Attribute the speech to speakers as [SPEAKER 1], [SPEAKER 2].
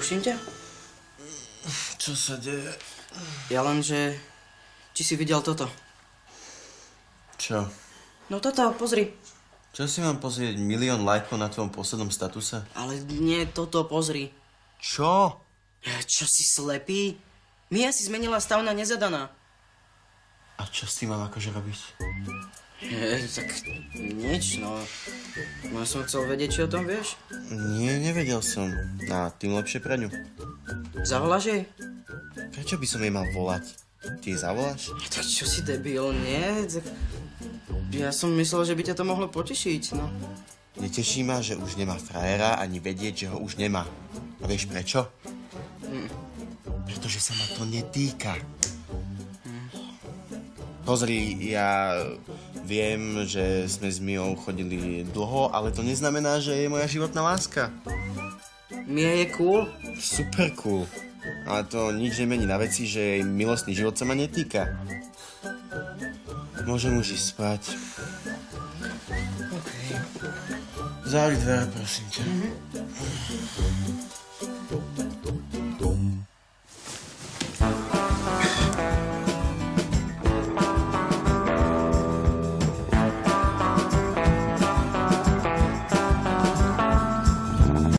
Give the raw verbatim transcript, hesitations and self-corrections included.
[SPEAKER 1] Ruším ťa?
[SPEAKER 2] Čo sa deje?
[SPEAKER 1] Ja len, že... Či si videl toto?
[SPEAKER 2] Čo?
[SPEAKER 1] No toto, pozri.
[SPEAKER 2] Čo si mám pozrieť? Milión lajkov na tvojom poslednom statuse?
[SPEAKER 1] Ale nie, toto, pozri.
[SPEAKER 2] Čo?
[SPEAKER 1] Čo si slepý? Mia si zmenila stav na nezadaná.
[SPEAKER 2] A čo s tým mám akože robiť?
[SPEAKER 1] Je, tak nič, no. No ja som chcel vedieť, či o tom vieš.
[SPEAKER 2] Nie, nevedel som. A tým lepšie pre ňu.
[SPEAKER 1] Zavoláš jej?
[SPEAKER 2] Prečo by som jej mal volať? Ty jej zavoláš?
[SPEAKER 1] Tak čo si debil, nie? Tak... Ja som myslel, že by ťa to mohlo potešiť, no.
[SPEAKER 2] Neteší ma, že už nemá frajera, ani vedieť, že ho už nemá. A vieš prečo? Mm. Pretože sa ma to netýka. Mm. Pozri, ja viem, že sme s Miou chodili dlho, ale to neznamená, že je moja životná láska.
[SPEAKER 1] Mia je cool?
[SPEAKER 2] Super cool. Ale to nič nemení na veci, že jej milostný život sa ma netýka. Môžem už ísť spať.
[SPEAKER 1] OK.
[SPEAKER 2] Zavri dvere, prosím ťa. Mm-hmm.